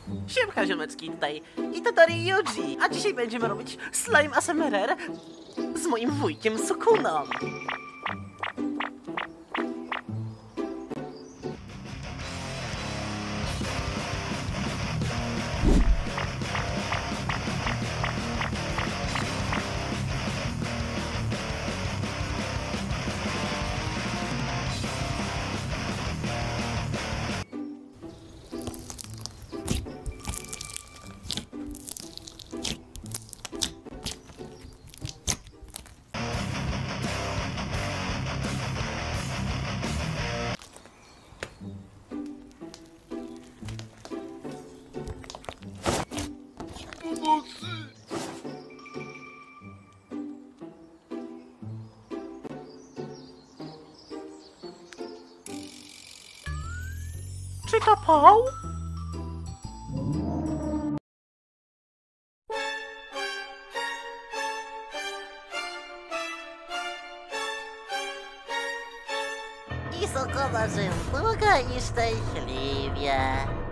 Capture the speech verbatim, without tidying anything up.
Siemka ziomeczki tutaj i Tottori Yuji, a dzisiaj będziemy robić slime A S M R z moim wujkiem Sukuną. Czy to Paul? I Sukuna żył długo i szczęśliwie.